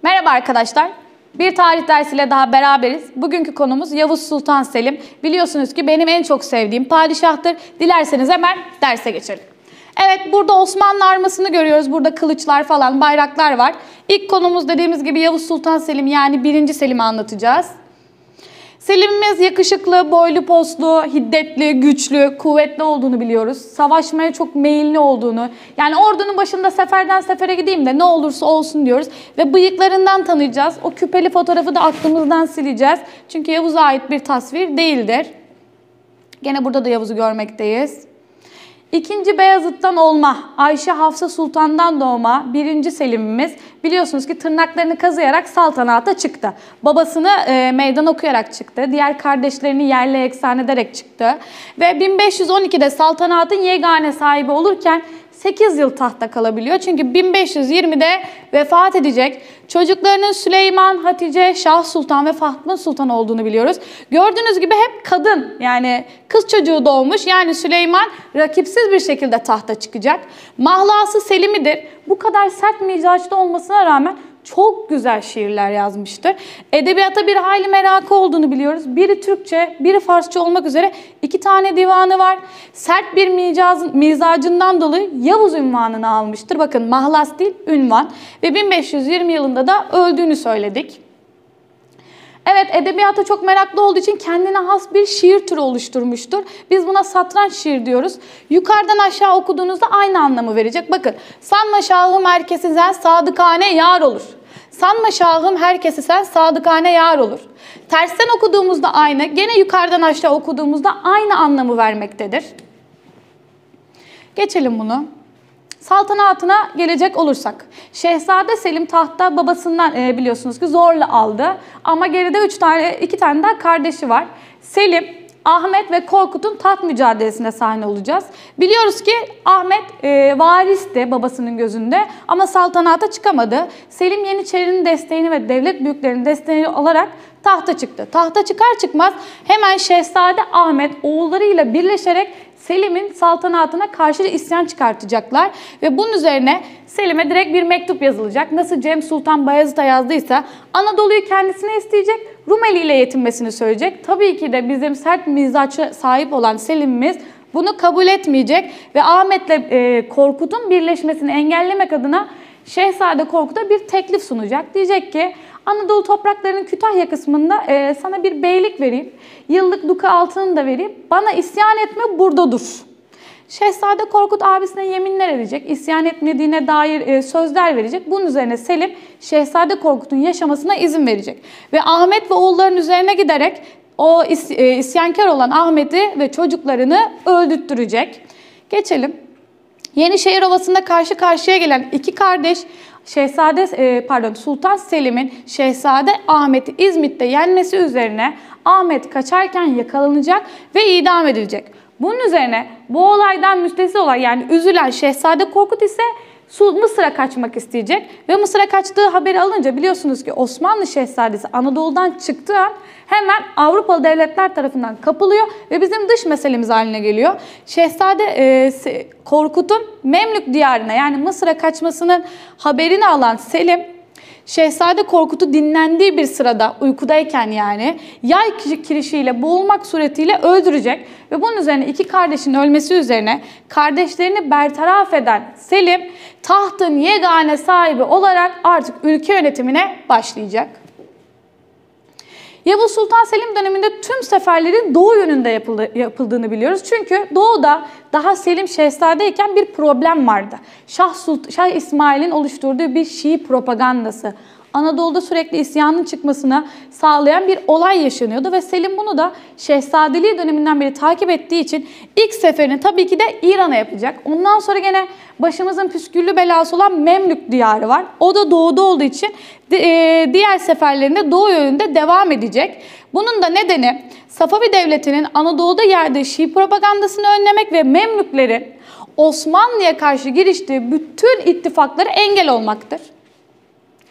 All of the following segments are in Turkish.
Merhaba arkadaşlar. Bir tarih dersiyle daha beraberiz. Bugünkü konumuz Yavuz Sultan Selim. Biliyorsunuz ki benim en çok sevdiğim padişahtır. Dilerseniz hemen derse geçelim. Evet, burada Osmanlı armasını görüyoruz. Burada kılıçlar falan, bayraklar var. İlk konumuz dediğimiz gibi Yavuz Sultan Selim, yani 1. Selim'i anlatacağız. Selim'imiz yakışıklı, boylu poslu, hiddetli, güçlü, kuvvetli olduğunu biliyoruz. Savaşmaya çok meyilli olduğunu, yani ordunun başında seferden sefere gideyim de ne olursa olsun diyoruz. Ve bıyıklarından tanıyacağız. O küpeli fotoğrafı da aklımızdan sileceğiz. Çünkü Yavuz'a ait bir tasvir değildir. Gene burada da Yavuz'u görmekteyiz. İkinci Beyazıt'tan olma, Ayşe Hafsa Sultan'dan doğma 1. Selim'imiz biliyorsunuz ki tırnaklarını kazıyarak saltanata çıktı. Babasını meydan okuyarak çıktı. Diğer kardeşlerini yerle yeksan ederek çıktı. Ve 1512'de saltanatın yegane sahibi olurken 8 yıl tahtta kalabiliyor. Çünkü 1520'de vefat edecek. Çocuklarının Süleyman, Hatice, Şah Sultan ve Fatma Sultan olduğunu biliyoruz. Gördüğünüz gibi hep kadın, yani kız çocuğu doğmuş. Yani Süleyman rakipsiz bir şekilde tahta çıkacak. Mahlası Selimi'dir. Bu kadar sert mizaçlı olmasına rağmen çok güzel şiirler yazmıştır. Edebiyata bir hayli merakı olduğunu biliyoruz. Biri Türkçe, biri Farsça olmak üzere 2 tane divanı var. Sert bir mizacından dolayı Yavuz unvanını almıştır. Bakın, mahlas değil, ünvan. Ve 1520 yılında da öldüğünü söyledik. Evet, edebiyata çok meraklı olduğu için kendine has bir şiir türü oluşturmuştur. Biz buna satranç şiir diyoruz. Yukarıdan aşağı okuduğunuzda aynı anlamı verecek. Bakın, sanma şahım herkesi sen sadıkane yar olur. Sanma şahım herkesi sen sadıkane yar olur. Tersten okuduğumuzda aynı, gene yukarıdan aşağı okuduğumuzda aynı anlamı vermektedir. Geçelim bunu. Saltanatına gelecek olursak, Şehzade Selim tahta babasından biliyorsunuz ki zorla aldı. Ama geride 2 tane daha kardeşi var. Selim, Ahmet ve Korkut'un taht mücadelesine sahne olacağız. Biliyoruz ki Ahmet varisti babasının gözünde ama saltanata çıkamadı. Selim Yeniçeri'nin desteğini ve devlet büyüklerinin desteğini alarak tahta çıktı. Tahta çıkar çıkmaz hemen Şehzade Ahmet oğullarıyla birleşerek Selim'in saltanatına karşı isyan çıkartacaklar. Ve bunun üzerine Selim'e direkt bir mektup yazılacak. Nasıl Cem Sultan Bayezid'e yazdıysa Anadolu'yu kendisine isteyecek, Rumeli ile yetinmesini söyleyecek. Tabii ki de bizim sert mizaça sahip olan Selim'imiz bunu kabul etmeyecek ve Ahmet'le Korkut'un birleşmesini engellemek adına Şehzade Korkut'a bir teklif sunacak. Diyecek ki Anadolu topraklarının Kütahya kısmında sana bir beylik vereyim. Yıllık duka altını da vereyim. Bana isyan etme, burada dur. Şehzade Korkut abisine yeminler edecek. İsyan etmediğine dair sözler verecek. Bunun üzerine Selim Şehzade Korkut'un yaşamasına izin verecek. Ve Ahmet ve oğulların üzerine giderek o isyankar olan Ahmet'i ve çocuklarını öldürttürecek. Geçelim. Yenişehir Ovası'nda karşı karşıya gelen 2 kardeş Sultan Selim'in Şehzade Ahmet'i İzmit'te yenmesi üzerine Ahmet kaçarken yakalanacak ve idam edilecek. Bunun üzerine bu olaydan müstesna olan, yani üzülen Şehzade Korkut ise Mısır'a kaçmak isteyecek ve Mısır'a kaçtığı haberi alınca biliyorsunuz ki Osmanlı Şehzadesi Anadolu'dan çıktığı an hemen Avrupalı devletler tarafından kapılıyor ve bizim dış meselemiz haline geliyor. Şehzade Korkut'un Memlük diyarına, yani Mısır'a kaçmasının haberini alan Selim, Şehzade Korkut'u dinlendiği bir sırada, uykudayken yani, yay kirişiyle boğulmak suretiyle öldürecek ve bunun üzerine 2 kardeşin ölmesi üzerine kardeşlerini bertaraf eden Selim tahtın yegane sahibi olarak artık ülke yönetimine başlayacak. Yavuz Sultan Selim döneminde tüm seferlerin doğu yönünde yapıldığını biliyoruz. Çünkü doğuda daha Selim Şehzade'yken bir problem vardı. Şah İsmail'in oluşturduğu bir Şii propagandası. Anadolu'da sürekli isyanın çıkmasına sağlayan bir olay yaşanıyordu ve Selim bunu da Şehzadeliği döneminden beri takip ettiği için ilk seferini tabii ki de İran'a yapacak. Ondan sonra gene başımızın püsküllü belası olan Memlük diyarı var. O da doğuda olduğu için diğer seferlerinde doğu yönünde devam edecek. Bunun da nedeni Safavi Devleti'nin Anadolu'da yaydığı Şii propagandasını önlemek ve Memlüklerin Osmanlı'ya karşı giriştiği bütün ittifaklara engel olmaktır.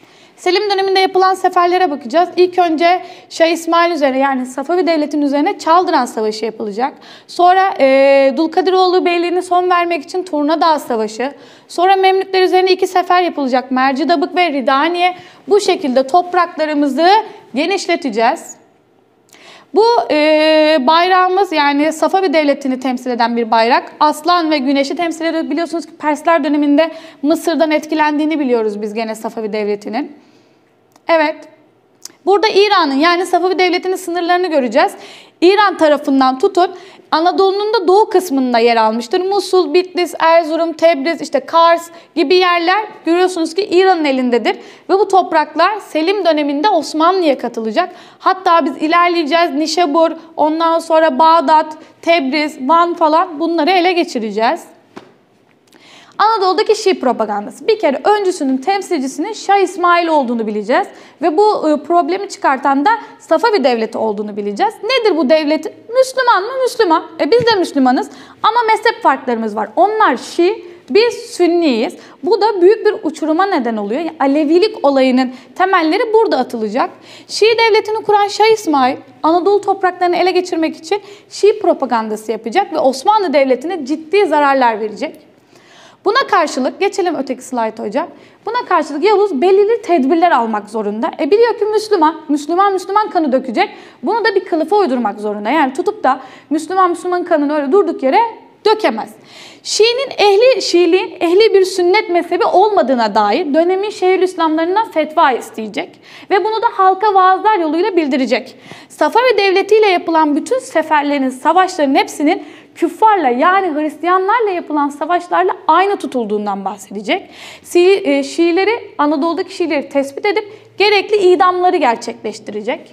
Selim döneminde yapılan seferlere bakacağız. İlk önce Şah İsmail üzerine, yani Safavi Devleti'nin üzerine Çaldıran Savaşı yapılacak. Sonra Dulkadiroğlu Beyliği'ne son vermek için Turnadağ Savaşı. Sonra Memlükler üzerine 2 sefer yapılacak. Mercidabık ve Ridaniye. Bu şekilde topraklarımızı genişleteceğiz. Bu bayrağımız, yani Safavi Devleti'ni temsil eden bir bayrak. Aslan ve güneşi temsil ediyor. Biliyorsunuz ki Persler döneminde Mısır'dan etkilendiğini biliyoruz biz gene Safavi Devleti'nin. Evet. Burada İran'ın, yani Safavi Devleti'nin sınırlarını göreceğiz. İran tarafından tutun Anadolu'nun da doğu kısmında yer almıştır. Musul, Bitlis, Erzurum, Tebriz, işte Kars gibi yerler görüyorsunuz ki İran'ın elindedir. Ve bu topraklar Selim döneminde Osmanlı'ya katılacak. Hatta biz ilerleyeceğiz. Nişabur, ondan sonra Bağdat, Tebriz, Van falan, bunları ele geçireceğiz. Anadolu'daki Şii propagandası. Bir kere öncüsünün, temsilcisinin Şah İsmail olduğunu bileceğiz. Ve bu problemi çıkartan da Safavi Devleti olduğunu bileceğiz. Nedir bu devlet? Müslüman mı? Müslüman. Biz de Müslümanız ama mezhep farklarımız var. Onlar Şii, biz Sünniyiz. Bu da büyük bir uçuruma neden oluyor. Yani Alevilik olayının temelleri burada atılacak. Şii devletini kuran Şah İsmail, Anadolu topraklarını ele geçirmek için Şii propagandası yapacak ve Osmanlı Devleti'ne ciddi zararlar verecek. Buna karşılık, geçelim öteki slayta hocam. Buna karşılık Yavuz belirli tedbirler almak zorunda. Biliyor ki Müslüman kanı dökecek. Bunu da bir kılıfa uydurmak zorunda. Yani tutup da Müslüman kanını öyle durduk yere dökemez. Şiiliğin ehli bir sünnet mezhebi olmadığına dair dönemin Şeyhülislamlarından fetva isteyecek. Ve bunu da halka vaazlar yoluyla bildirecek. Safavi Devleti ile yapılan bütün seferlerin, savaşların hepsinin küffarla, yani Hristiyanlarla yapılan savaşlarla aynı tutulduğundan bahsedecek. Anadolu'daki Şiileri tespit edip gerekli idamları gerçekleştirecek.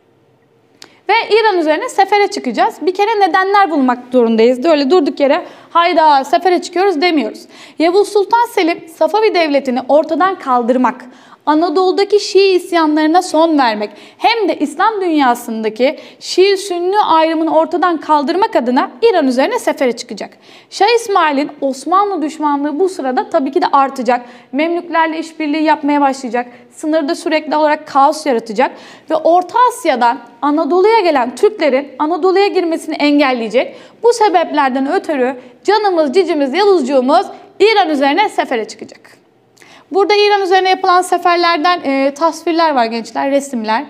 Ve İran üzerine sefere çıkacağız. Bir kere nedenler bulmak zorundayız. Öyle durduk yere hayda sefere çıkıyoruz demiyoruz. Yavuz Sultan Selim Safavi Devleti'ni ortadan kaldırmak, Anadolu'daki Şii isyanlarına son vermek, hem de İslam dünyasındaki Şii-Sünni ayrımını ortadan kaldırmak adına İran üzerine sefere çıkacak. Şah İsmail'in Osmanlı düşmanlığı bu sırada tabii ki de artacak. Memlüklerle işbirliği yapmaya başlayacak. Sınırda sürekli olarak kaos yaratacak ve Orta Asya'dan Anadolu'ya gelen Türklerin Anadolu'ya girmesini engelleyecek. Bu sebeplerden ötürü canımız, cicimiz, Yavuzcuğumuz İran üzerine sefere çıkacak. Burada İran üzerine yapılan seferlerden tasvirler var gençler, resimler.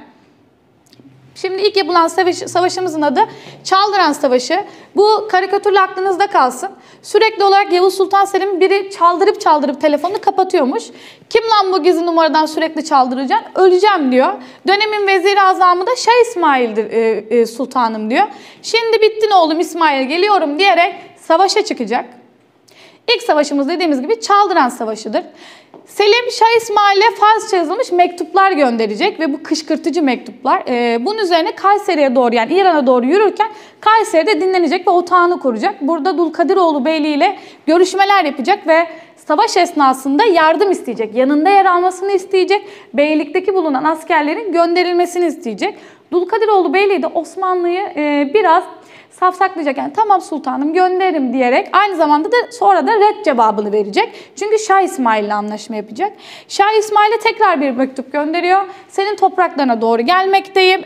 Şimdi ilk yapılan savaşımızın adı Çaldıran Savaşı. Bu karikatürle aklınızda kalsın. Sürekli olarak Yavuz Sultan Selim'in biri çaldırıp telefonunu kapatıyormuş. Kim lan bu gizli numaradan sürekli çaldıracaksın? Öleceğim diyor. Dönemin veziri azamı da Şah İsmail'dir sultanım diyor. Şimdi bittin oğlum İsmail, geliyorum diyerek savaşa çıkacak. İlk savaşımız dediğimiz gibi Çaldıran Savaşı'dır. Selim Şah İsmail'e Farsça yazılmış mektuplar gönderecek ve bu kışkırtıcı mektuplar. Bunun üzerine Kayseri'ye doğru, yani İran'a doğru yürürken Kayseri'de dinlenecek ve otağını kuracak. Burada Dulkadiroğlu Beyliği ile görüşmeler yapacak ve savaş esnasında yardım isteyecek. Yanında yer almasını isteyecek. Beylik'teki bulunan askerlerin gönderilmesini isteyecek. Dulkadiroğlu Beyliği de Osmanlı'yı biraz safsaklayacak. Yani tamam sultanım gönderirim diyerek aynı zamanda da sonra da red cevabını verecek. Çünkü Şah İsmail ile anlaşma yapacak. Şah İsmail'e tekrar bir mektup gönderiyor. Senin topraklarına doğru gelmekteyim.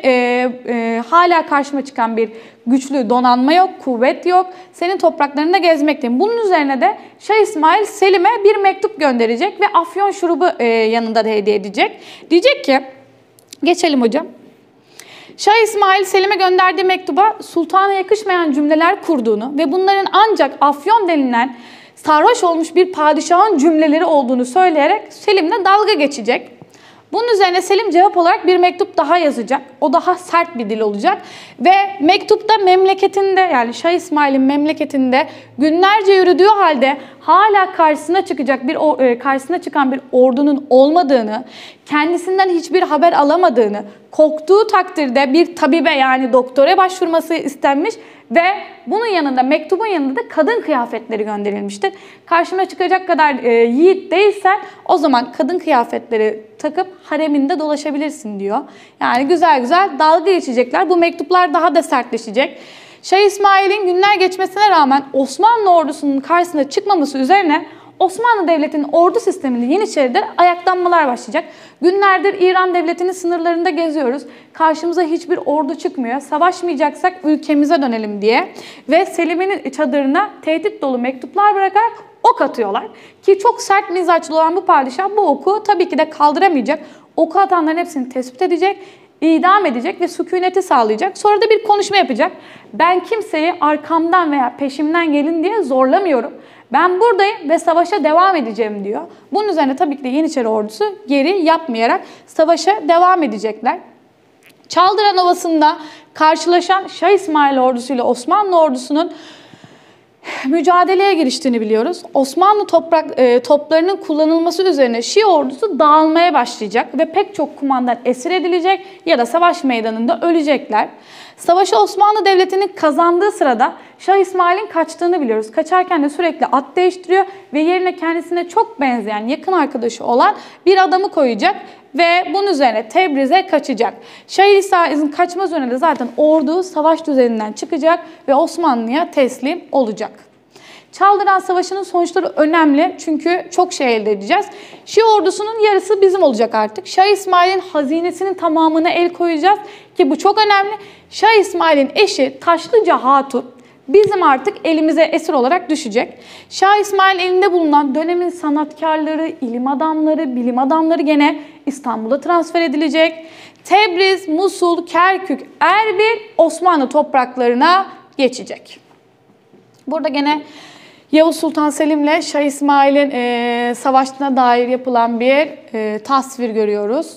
Hala karşıma çıkan bir güçlü donanma yok, kuvvet yok. Senin topraklarında gezmekteyim. Bunun üzerine de Şah İsmail Selim'e bir mektup gönderecek ve afyon şurubu yanında da hediye edecek. Diyecek ki, geçelim hocam. Şah İsmail Selim'e gönderdiği mektuba sultana yakışmayan cümleler kurduğunu ve bunların ancak afyon denilen sarhoş olmuş bir padişahın cümleleri olduğunu söyleyerek Selim'le dalga geçecek. Bunun üzerine Selim cevap olarak bir mektup daha yazacak. O daha sert bir dil olacak. Ve mektupta memleketinde, yani Şah İsmail'in memleketinde günlerce yürüdüğü halde hala karşısına çıkan bir ordunun olmadığını, kendisinden hiçbir haber alamadığını, korktuğu takdirde bir tabibe, yani doktora başvurması istenmiş ve bunun yanında, mektubun yanında da kadın kıyafetleri gönderilmiştir. Karşıma çıkacak kadar yiğit değilsen o zaman kadın kıyafetleri takıp hareminde dolaşabilirsin diyor. Yani güzel güzel dalga geçecekler. Bu mektuplar daha da sertleşecek. Şah İsmail'in günler geçmesine rağmen Osmanlı ordusunun karşısına çıkmaması üzerine Osmanlı Devleti'nin ordu sisteminde Yeniçeri'de ayaklanmalar başlayacak. Günlerdir İran Devleti'nin sınırlarında geziyoruz. Karşımıza hiçbir ordu çıkmıyor. Savaşmayacaksak ülkemize dönelim diye. Ve Selim'in çadırına tehdit dolu mektuplar bırakarak ok atıyorlar. Ki çok sert mizaçlı olan bu padişah bu oku tabii ki de kaldıramayacak. Oku atanların hepsini tespit edecek, idam edecek ve sükuneti sağlayacak. Sonra da bir konuşma yapacak. Ben kimseyi arkamdan veya peşimden gelin diye zorlamıyorum. Ben buradayım ve savaşa devam edeceğim diyor. Bunun üzerine tabii ki de Yeniçeri ordusu geri yapmayarak savaşa devam edecekler. Çaldıran Ovası'nda karşılaşan Şah İsmail ordusuyla Osmanlı ordusunun mücadeleye giriştiğini biliyoruz. Osmanlı toplarının kullanılması üzerine Şii ordusu dağılmaya başlayacak ve pek çok kumandan esir edilecek ya da savaş meydanında ölecekler. Savaşı Osmanlı Devleti'nin kazandığı sırada Şah İsmail'in kaçtığını biliyoruz. Kaçarken de sürekli at değiştiriyor ve yerine kendisine çok benzeyen, yakın arkadaşı olan bir adamı koyacak ve bunun üzerine Tebriz'e kaçacak. Şah İsmail'in kaçma üzerine de zaten ordu savaş düzeninden çıkacak ve Osmanlı'ya teslim olacak. Çaldıran Savaşı'nın sonuçları önemli çünkü çok şey elde edeceğiz. Şii ordusunun yarısı bizim olacak artık. Şah İsmail'in hazinesinin tamamına el koyacağız ki bu çok önemli. Şah İsmail'in eşi Taşlıca Hatun bizim artık elimize esir olarak düşecek. Şah İsmail elinde bulunan dönemin sanatkarları, ilim adamları, bilim adamları gene İstanbul'a transfer edilecek. Tebriz, Musul, Kerkük, Erbil Osmanlı topraklarına geçecek. Burada gene Yavuz Sultan Selim'le Şah İsmail'in savaşına dair yapılan bir tasvir görüyoruz.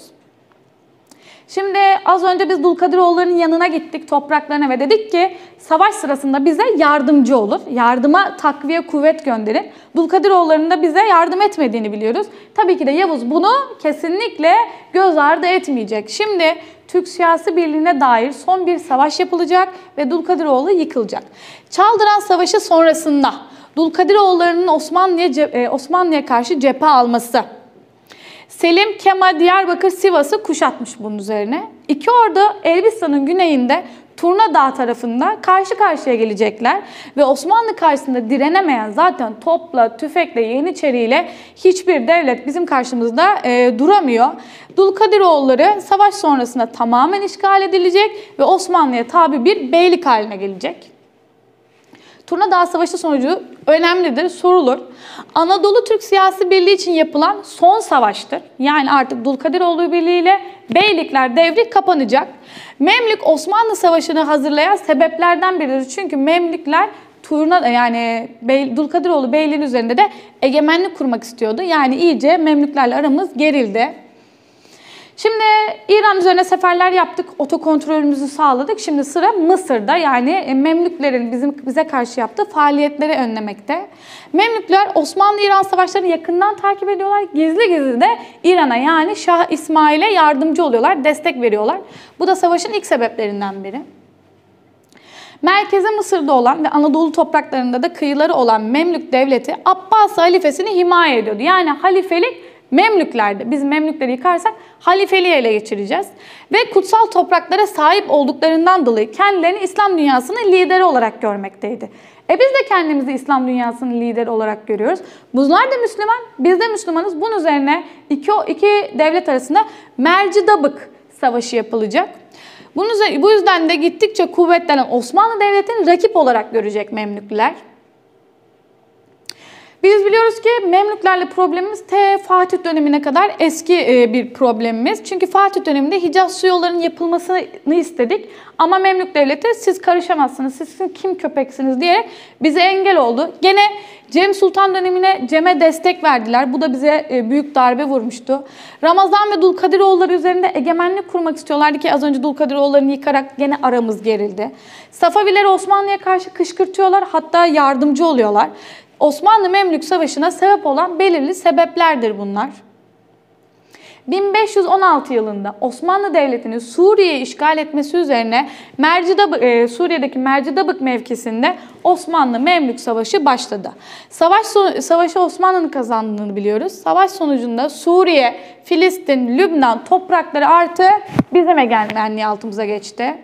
Şimdi az önce biz Dulkadiroğulları'nın yanına gittik, topraklarına ve dedik ki savaş sırasında bize yardımcı olur. Yardıma takviye kuvvet gönderin. Dulkadiroğulları'nın da bize yardım etmediğini biliyoruz. Tabii ki de Yavuz bunu kesinlikle göz ardı etmeyecek. Şimdi Türk siyasi birliğine dair son bir savaş yapılacak ve Dulkadiroğlu yıkılacak. Çaldıran Savaşı sonrasında Dulkadiroğulları'nın Osmanlı'ya karşı cephe alması. Selim, Kemal, Diyarbakır, Sivas'ı kuşatmış bunun üzerine. İki ordu Elbistan'ın güneyinde Turna Dağı tarafında karşı karşıya gelecekler. Ve Osmanlı karşısında direnemeyen zaten topla, tüfekle, Yeniçeriyle hiçbir devlet bizim karşımızda duramıyor. Dulkadiroğulları savaş sonrasında tamamen işgal edilecek ve Osmanlı'ya tabi bir beylik haline gelecek. Turna Dağı Savaşı sonucu önemlidir, sorulur. Anadolu Türk Siyasi Birliği için yapılan son savaştır. Yani artık Dulkadiroğlu Birliği ile Beylikler devri kapanacak. Memlük Osmanlı Savaşı'nı hazırlayan sebeplerden biridir. Çünkü Memlükler Dulkadiroğlu Beyliği'nin üzerinde de egemenlik kurmak istiyordu. Yani iyice Memlüklerle aramız gerildi. Şimdi İran üzerine seferler yaptık, otokontrolümüzü sağladık. Şimdi sıra Mısır'da, yani Memlüklerin bize karşı yaptığı faaliyetleri önlemekte. Memlükler Osmanlı-İran savaşlarını yakından takip ediyorlar. Gizli gizli de İran'a, yani Şah İsmail'e yardımcı oluyorlar, destek veriyorlar. Bu da savaşın ilk sebeplerinden biri. Merkezi Mısır'da olan ve Anadolu topraklarında da kıyıları olan Memlük Devleti Abbasi halifesini himaye ediyordu. Yani halifelik Memlüklerde. Biz Memlükleri yıkarsak halifeliği ele geçireceğiz. Ve kutsal topraklara sahip olduklarından dolayı kendilerini İslam dünyasının lideri olarak görmekteydi. Biz de kendimizi İslam dünyasının lideri olarak görüyoruz. Bunlar da Müslüman, biz de Müslümanız. Bunun üzerine iki devlet arasında Mercidabık Savaşı yapılacak. Bu yüzden de gittikçe kuvvetlenen Osmanlı Devleti'ni rakip olarak görecek Memlükler. Biz biliyoruz ki Memlüklerle problemimiz Fatih dönemine kadar eski bir problemimiz. Çünkü Fatih döneminde Hicaz su yollarının yapılmasını istedik. Ama Memlük Devleti siz karışamazsınız, siz kim köpeksiniz diyerek bize engel oldu. Gene Cem Sultan dönemine Cem'e destek verdiler. Bu da bize büyük darbe vurmuştu. Ramazan ve Dulkadiroğulları üzerinde egemenlik kurmak istiyorlardı ki az önce Dulkadiroğullarını yıkarak gene aramız gerildi. Safavileri Osmanlı'ya karşı kışkırtıyorlar, hatta yardımcı oluyorlar. Osmanlı-Memlük Savaşı'na sebep olan belirli sebeplerdir bunlar. 1516 yılında Osmanlı Devleti'nin Suriye'yi işgal etmesi üzerine Suriye'deki Mercidabık mevkisinde Osmanlı-Memlük Savaşı başladı. Savaşı Osmanlı'nın kazandığını biliyoruz. Savaş sonucunda Suriye, Filistin, Lübnan toprakları artı bizim egemenliği altımıza geçti.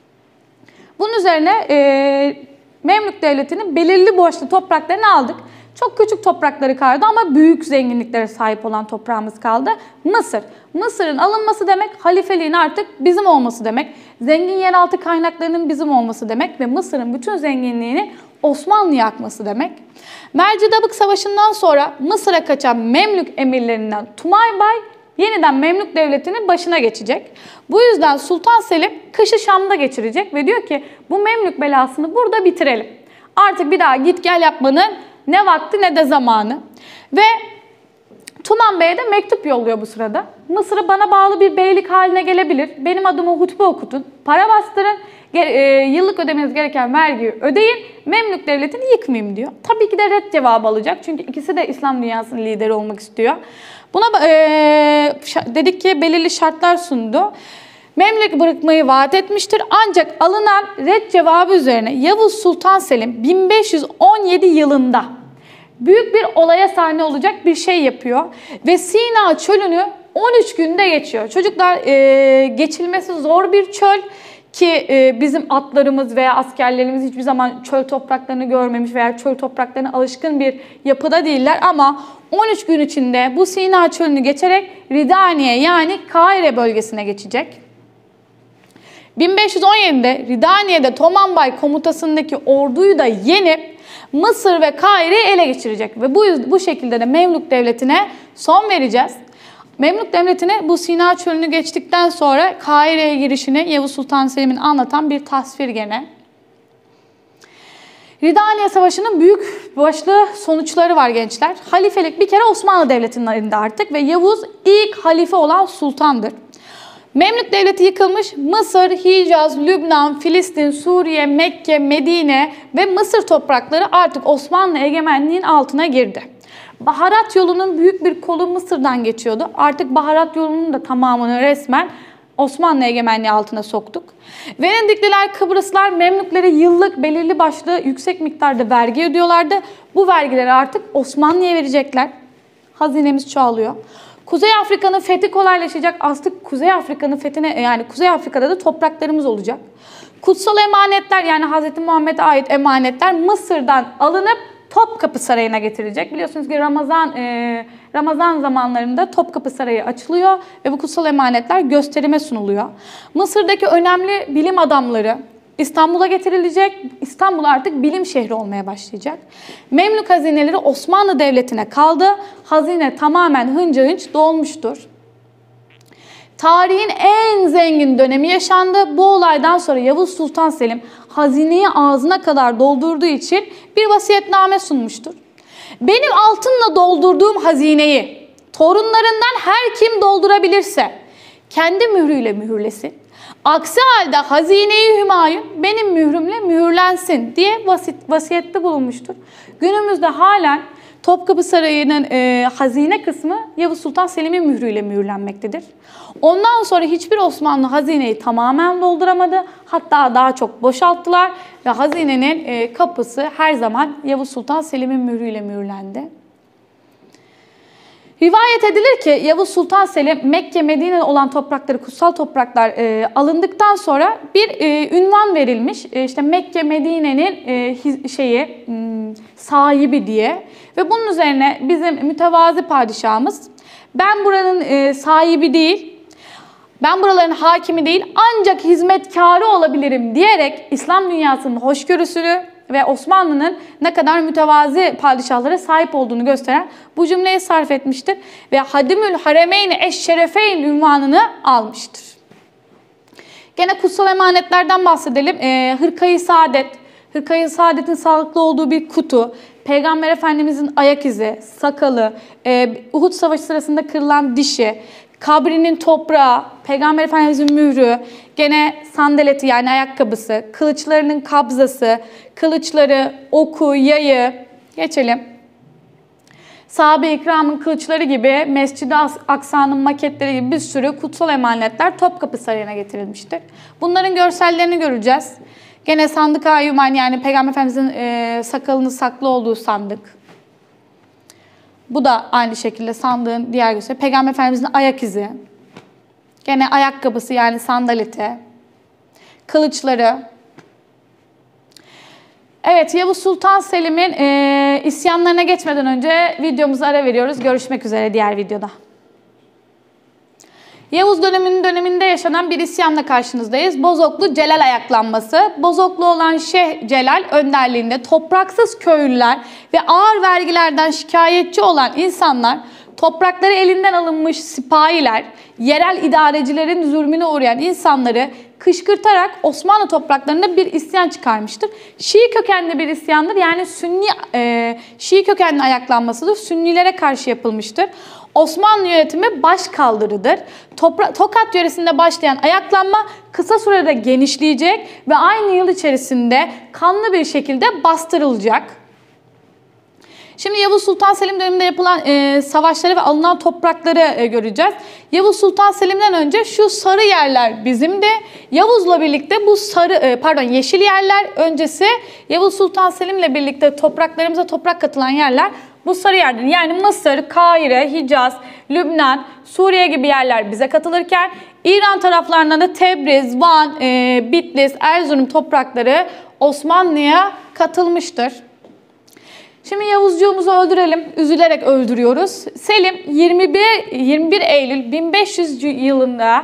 Bunun üzerine Memlük Devleti'nin belirli başlı topraklarını aldık. Çok küçük toprakları kaldı ama büyük zenginliklere sahip olan toprağımız kaldı. Mısır. Mısır'ın alınması demek halifeliğin artık bizim olması demek. Zengin yeraltı kaynaklarının bizim olması demek ve Mısır'ın bütün zenginliğini Osmanlı'ya akması demek. Mercidabık Savaşı'ndan sonra Mısır'a kaçan Memlük emirlerinden Tumaybay yeniden Memlük Devleti'nin başına geçecek. Bu yüzden Sultan Selim kışı Şam'da geçirecek ve diyor ki bu Memlük belasını burada bitirelim. Artık bir daha git gel yapmanın ne vakti ne de zamanı. Ve Tuman Bey'e de mektup yolluyor bu sırada. Mısır'ı bana bağlı bir beylik haline gelebilir. Benim adıma hutbe okutun, para bastırın, yıllık ödemeniz gereken vergiyi ödeyin, Memlük Devleti'ni yıkmayayım diyor. Tabii ki de red cevabı alacak çünkü ikisi de İslam dünyasının lideri olmak istiyor. Buna dedik ki belirli şartlar sundu. Memlük bırakmayı vaat etmiştir ancak alınan red cevabı üzerine Yavuz Sultan Selim 1517 yılında büyük bir olaya sahne olacak bir şey yapıyor ve Sina çölünü 13 günde geçiyor. Çocuklar geçilmesi zor bir çöl ki bizim atlarımız veya askerlerimiz hiçbir zaman çöl topraklarını görmemiş veya çöl topraklarına alışkın bir yapıda değiller ama 13 gün içinde bu Sina çölünü geçerek Ridaniye yani Kahire bölgesine geçecek. 1517'de Ridaniye'de Tomanbay komutasındaki orduyu da yenip Mısır ve Kahire'yi ele geçirecek ve bu şekilde de Memlük Devleti'ne son vereceğiz. Memlük Devleti'ne bu Sina çölünü geçtikten sonra Kahire'ye girişini Yavuz Sultan Selim'in anlatan bir tasvir gene. Ridaniye Savaşı'nın büyük başlı sonuçları var gençler. Halifelik bir kere Osmanlı Devleti'nin elinde artık ve Yavuz ilk halife olan sultandır. Memlük Devleti yıkılmış, Mısır, Hicaz, Lübnan, Filistin, Suriye, Mekke, Medine ve Mısır toprakları artık Osmanlı egemenliğinin altına girdi. Baharat yolunun büyük bir kolu Mısır'dan geçiyordu. Artık baharat yolunun da tamamını resmen Osmanlı egemenliği altına soktuk. Venedikliler, Kıbrıslar Memlüklere yıllık belirli başlı yüksek miktarda vergi ödüyorlardı. Bu vergileri artık Osmanlı'ya verecekler. Hazinemiz çoğalıyor. Kuzey Afrika'nın fethi kolaylaşacak. Artık Kuzey Afrika'nın fethine yani Kuzey Afrika'da da topraklarımız olacak. Kutsal emanetler yani Hz. Muhammed'e ait emanetler Mısır'dan alınıp Topkapı Sarayı'na getirilecek. Biliyorsunuz ki Ramazan zamanlarında Topkapı Sarayı açılıyor ve bu kutsal emanetler gösterime sunuluyor. Mısır'daki önemli bilim adamları İstanbul'a getirilecek. İstanbul artık bilim şehri olmaya başlayacak. Memlük hazineleri Osmanlı Devleti'ne kaldı. Hazine tamamen hınca hınç dolmuştur. Tarihin en zengin dönemi yaşandı. Bu olaydan sonra Yavuz Sultan Selim hazineyi ağzına kadar doldurduğu için bir vasiyetname sunmuştur. Benim altınla doldurduğum hazineyi torunlarından her kim doldurabilirse kendi mührüyle mühürlesin. Aksi halde hazine-i Hümayun benim mührümle mühürlensin diye vasiyette bulunmuştur. Günümüzde halen Topkapı Sarayı'nın hazine kısmı Yavuz Sultan Selim'in mührüyle mühürlenmektedir. Ondan sonra hiçbir Osmanlı hazineyi tamamen dolduramadı. Hatta daha çok boşalttılar ve hazinenin kapısı her zaman Yavuz Sultan Selim'in mührüyle mühürlendi. Rivayet edilir ki Yavuz Sultan Selim Mekke, Medine'de olan toprakları, kutsal topraklar alındıktan sonra bir ünvan verilmiş. İşte Mekke, Medine'nin sahibi diye. Ve bunun üzerine bizim mütevazi padişahımız ben buranın sahibi değil, ben buraların hakimi değil ancak hizmetkarı olabilirim diyerek İslam dünyasının hoşgörüsünü ve Osmanlı'nın ne kadar mütevazi padişahlara sahip olduğunu gösteren bu cümleyi sarf etmiştir. Ve Hadimül Haremeyn Eşşerefeyn ünvanını almıştır. Gene kutsal emanetlerden bahsedelim. Hırkayı Saadet, Hırkayı Saadet'in sağlıklı olduğu bir kutu, Peygamber Efendimizin ayak izi, sakalı, Uhud Savaşı sırasında kırılan dişi, kabrinin toprağı, Peygamber Efendimizin mührü, gene sandaleti yani ayakkabısı, kılıçlarının kabzası, kılıçları, oku, yayı, geçelim. Sahabe-i İkram'ın kılıçları gibi, Mescid-i Aksa'nın maketleri gibi bir sürü kutsal emanetler Topkapı Sarayı'na getirilmiştir. Bunların görsellerini göreceğiz. Gene sandık-ı Ayyuman yani Peygamber Efendimizin sakalının saklı olduğu sandık. Bu da aynı şekilde sandığın diğer gösteri. Peygamber Efendimizin ayak izi. Gene ayakkabısı yani sandaleti. Kılıçları. Evet, Yavuz Sultan Selim'in isyanlarına geçmeden önce videomuza ara veriyoruz. Görüşmek üzere diğer videoda. Yavuz döneminde yaşanan bir isyanla karşınızdayız. Bozoklu Celal ayaklanması. Bozoklu olan Şeyh Celal önderliğinde topraksız köylüler ve ağır vergilerden şikayetçi olan insanlar, toprakları elinden alınmış sipahiler, yerel idarecilerin zulmüne uğrayan insanları kışkırtarak Osmanlı topraklarında bir isyan çıkarmıştır. Şii kökenli bir isyandır. Yani Şii kökenli ayaklanmasıdır. Sünnilere karşı yapılmıştır. Osmanlı yönetimi başkaldırıdır. Tokat yöresinde başlayan ayaklanma kısa sürede genişleyecek ve aynı yıl içerisinde kanlı bir şekilde bastırılacak. Şimdi Yavuz Sultan Selim döneminde yapılan savaşları ve alınan toprakları göreceğiz. Yavuz Sultan Selim'den önce şu sarı yerler bizimdi. Yavuz'la birlikte bu yeşil yerler öncesi Yavuz Sultan Selim'le birlikte topraklarımıza toprak katılan yerler bu sarı yerdir. Yani Mısır, Kahire, Hicaz, Lübnan, Suriye gibi yerler bize katılırken İran taraflarına da Tebriz, Van, Bitlis, Erzurum toprakları Osmanlı'ya katılmıştır. Şimdi Yavuzcuğumuzu öldürelim. Üzülerek öldürüyoruz. Selim 21 Eylül 1500 yılında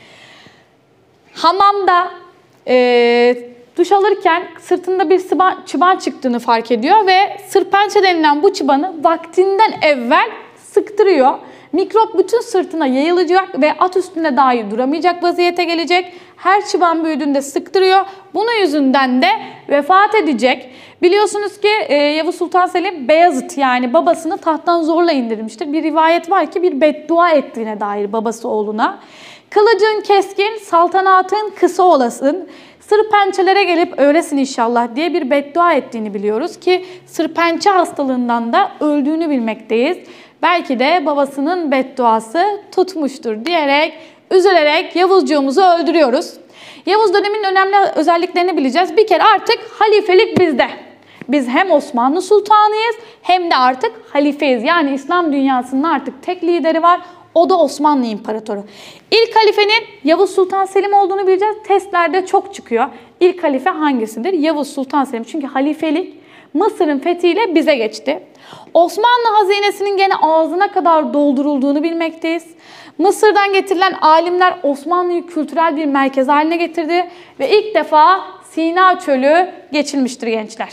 hamamda duş alırken sırtında bir çıban çıktığını fark ediyor ve sırpençe denilen bu çıbanı vaktinden evvel sıktırıyor. Mikrop bütün sırtına yayılacak ve at üstünde dahi duramayacak vaziyete gelecek. Her çıban büyüdüğünde sıktırıyor. Bunun yüzünden de vefat edecek. Biliyorsunuz ki Yavuz Sultan Selim Beyazıt yani babasını tahttan zorla indirmiştir. Bir rivayet var ki bir beddua ettiğine dair babası oğluna. Kılıcın keskin, saltanatın kısa olasın. Sır pençelere gelip ölesin inşallah diye bir beddua ettiğini biliyoruz ki sır pençe hastalığından da öldüğünü bilmekteyiz. Belki de babasının bedduası tutmuştur diyerek, üzülerek Yavuzcuğumuzu öldürüyoruz. Yavuz döneminin önemli özelliklerini bileceğiz. Bir kere artık halifelik bizde. Biz hem Osmanlı Sultanıyız hem de artık halifeyiz. Yani İslam dünyasının artık tek lideri var. O da Osmanlı İmparatoru. İlk halifenin Yavuz Sultan Selim olduğunu bileceğiz. Testlerde çok çıkıyor. İlk halife hangisidir? Yavuz Sultan Selim. Çünkü halifelik Mısır'ın fethiyle bize geçti. Osmanlı hazinesinin gene ağzına kadar doldurulduğunu bilmekteyiz. Mısır'dan getirilen alimler Osmanlı'yı kültürel bir merkez haline getirdi ve ilk defa Sina Çölü geçilmiştir gençler.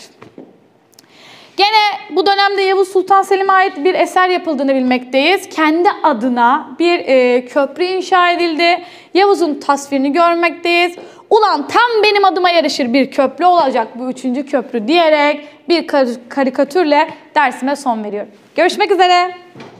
Gene bu dönemde Yavuz Sultan Selim'e ait bir eser yapıldığını bilmekteyiz. Kendi adına bir köprü inşa edildi. Yavuz'un tasvirini görmekteyiz. Ulan tam benim adıma yarışır bir köprü olacak bu 3. köprü diyerek bir karikatürle dersime son veriyorum. Görüşmek üzere.